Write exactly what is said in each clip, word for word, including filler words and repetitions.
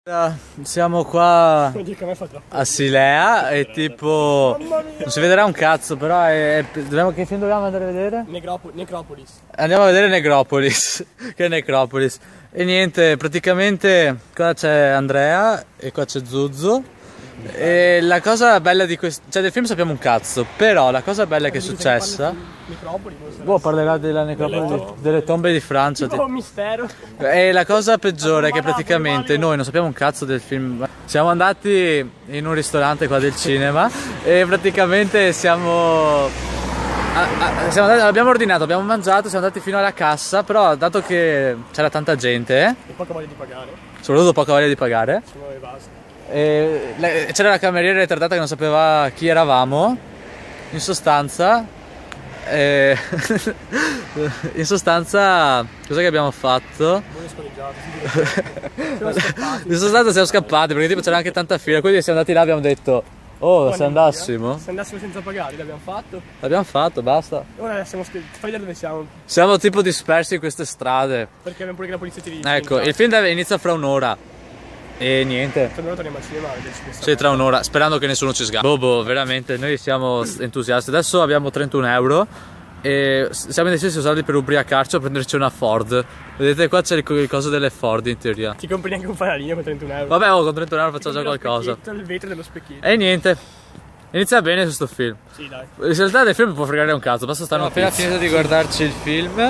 Siamo qua a Silea e tipo non si vedrà un cazzo, però è, è, dobbiamo, che film dobbiamo andare a vedere? Necropo Necropolis. Andiamo a vedere Necropolis. Che è Necropolis? E niente, praticamente qua c'è Andrea e qua c'è Zuzzo. E la cosa bella di questo, cioè del film sappiamo un cazzo, però la cosa bella che è successa, boh, parlerà della necropoli, delle tombe di Francia, tipo un mistero. E la cosa peggiore è che praticamente noi non sappiamo un cazzo del film. Siamo andati in un ristorante qua del cinema e praticamente siamo, a, a, siamo andati, abbiamo ordinato, abbiamo mangiato, siamo andati fino alla cassa, però dato che c'era tanta gente e poca voglia di pagare, soprattutto poca voglia di pagare, e basta. C'era la cameriera ritardata che non sapeva chi eravamo. In sostanza eh, in sostanza cos'è che abbiamo fatto? In sostanza siamo scappati perché tipo c'era anche tanta fila, quindi siamo andati là e abbiamo detto oh, se andassimo se andassimo senza pagare, l'abbiamo fatto l'abbiamo fatto, basta. Ora siamo fai da dove siamo? Siamo tipo dispersi in queste strade perché abbiamo pure che la polizia ti dice. Ecco, il film deve, inizia fra un'ora e niente. Tra un'ora torniamo al cinema. Sì, tra un'ora, sperando che nessuno ci sgamba. Bobo, veramente, noi siamo entusiasti. Adesso abbiamo trentuno euro e siamo indecisi se usarli per ubriacarci o prenderci una Ford. Vedete qua c'è il, il coso delle Ford in teoria. Ti compri neanche un fanalino con trentuno euro. Vabbè, oh, con trentuno euro facciamo già qualcosa. Il vetro dello specchietto. E niente, inizia bene questo film. Sì, dai. In realtà del film può fregare un cazzo, basta stare. Abbiamo appena finito di guardarci il film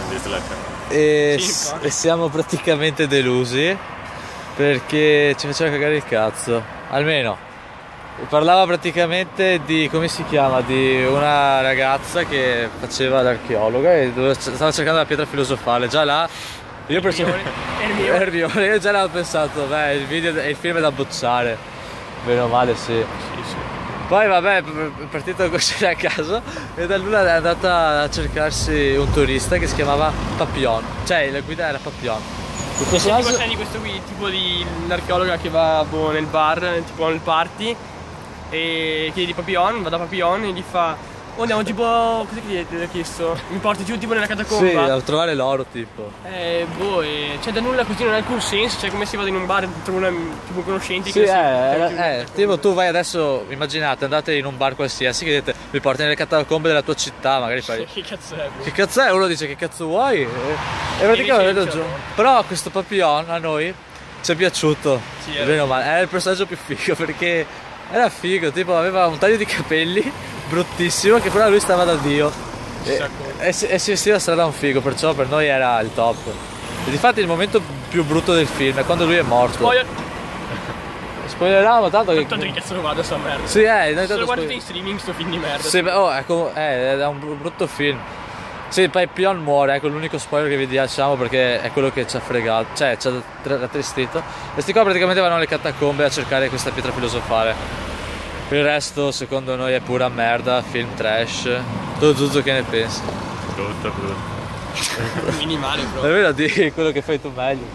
e, e siamo praticamente delusi perché ci faceva cagare il cazzo. Almeno parlava praticamente di, come si chiama, di una ragazza che faceva l'archeologa e stava cercando la pietra filosofale. Già là io Ermione, io già l'avevo pensato, beh, il video, il film è da bocciare, meno male. Sì, sì, sì. Poi vabbè, è partito così a caso e da nulla è andata a cercarsi un turista che si chiamava Papillon, cioè la guida era Papillon. Il personaggio tipo di questo qui, tipo di l'archeologa che va boh, nel bar, tipo nel party, e chiede di Papillon, va da Papillon e gli fa oh, andiamo tipo, cos'è che gli ha chiesto? Mi porti giù tipo nella catacomba? Sì, a trovare l'oro tipo. Eh, boh, e, cioè da nulla così non ha alcun senso, cioè come si va in un bar e trovo una, tipo conoscenti sì, che eh, si, eh, eh tipo tu vai adesso, immaginate, andate in un bar qualsiasi che dite mi porti nelle catacombe della tua città, magari fai che cazzo è? Che cazzo è? Uno dice che cazzo vuoi? E, e praticamente giù. Però questo Papillon a noi ci è piaciuto, sì, bene o male, era il personaggio più figo perché era figo, tipo aveva un taglio di capelli bruttissimo che però lui stava da Dio e, e, si, e si vestiva strada un figo, perciò per noi era il top. E difatti il momento più brutto del film è quando lui è morto. Spoiler. Spoileriamo tanto che... Tanto che cazzo lo vado a sta merda. Sì, eh, noi se lo guardate in streaming sto film di merda. Sì, oh, è, come, eh, è un brutto film. Sì, poi Pion muore, ecco l'unico spoiler che vi diciamo perché è quello che ci ha fregato, cioè ci ha rattristito. E sti qua praticamente vanno alle catacombe a cercare questa pietra filosofale. Per il resto secondo noi è pura merda, film trash. Tu Zuzzo che ne pensi? Brutto, brutto. Minimale proprio. È vero, di quello che fai tu meglio.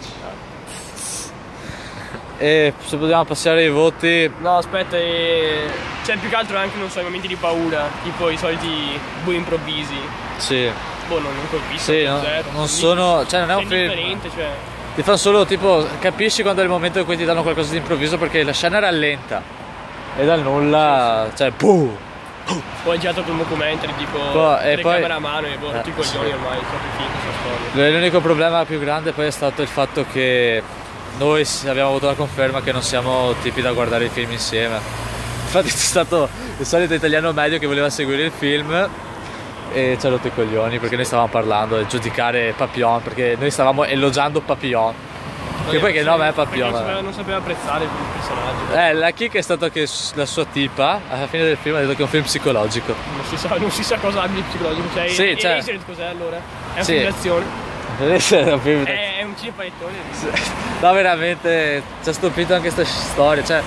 E se vogliamo passare ai voti. No aspetta, e... cioè più che altro anche non so i momenti di paura, tipo i soliti bui improvvisi. Sì. Boh, non, non colpisco. Sì, no, zero, non sono. Cioè non è un film. Cioè... Ti fa solo tipo. Capisci quando è il momento in cui ti danno qualcosa di improvviso perché la scena rallenta. E dal nulla. Sì, sì. Cioè boom! Poi è girato con un documentario tipo poi, e poi camera a mano e boh, tutti i coglioni sì. Ormai, sono tutti finti questa storia. L'unico problema più grande poi è stato il fatto che noi abbiamo avuto la conferma che non siamo tipi da guardare i film insieme. Infatti c'è stato il solito italiano medio che voleva seguire il film e ci ha rotto i coglioni perché noi stavamo parlando di giudicare Papillon, perché noi stavamo elogiando Papillon. Che poi che nome è Papillon? Non sapeva, non sapeva apprezzare il personaggio. Eh, la kick è stato che la sua tipa alla fine del film ha detto che è un film psicologico. Non si sa, non si sa cosa abbia di psicologico, cioè sì, e, cioè... e cos'è allora? È una sì. film d'azione? È un film è, è un cinepanettone. No, veramente ci ha stupito anche questa storia, cioè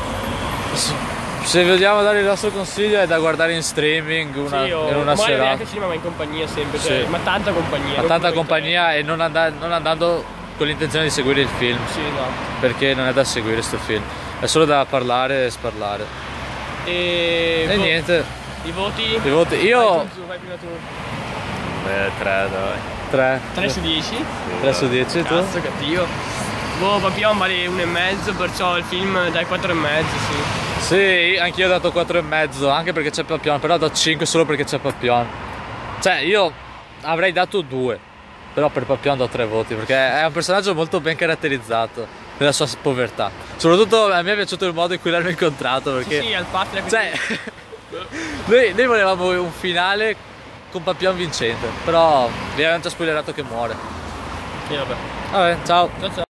se vogliamo dare il nostro consiglio è da guardare in streaming una, sì, o, in una serata. Anche al cinema ma in compagnia sempre, cioè, sì. ma tanta compagnia. Ma tanta compagnia e non, and non andando con l'intenzione di seguire il film. Sì, esatto. Perché non è da seguire sto film, è solo da parlare e sparlare. E, e niente. I voti? I voti. Io. Vai, tu, vai prima tu. Beh, tre dai. tre. tre su dieci? tre su dieci tu? Cazzo, cattivo. Boh, Papillon vale uno e mezzo, perciò il film dai quattro e mezzo, sì. Sì, anch'io ho dato quattro e mezzo, anche perché c'è Papillon, però do cinque solo perché c'è Papillon. Cioè, io avrei dato due, però per Papillon do tre voti, perché è un personaggio molto ben caratterizzato nella sua povertà. Soprattutto a me è piaciuto il modo in cui l'hanno incontrato, perché... Sì, sì, al patria. Cioè, noi, noi volevamo un finale con Papillon vincente, però vi abbiamo già spoilerato che muore. Sì, vabbè. Vabbè, ciao. Ciao ciao.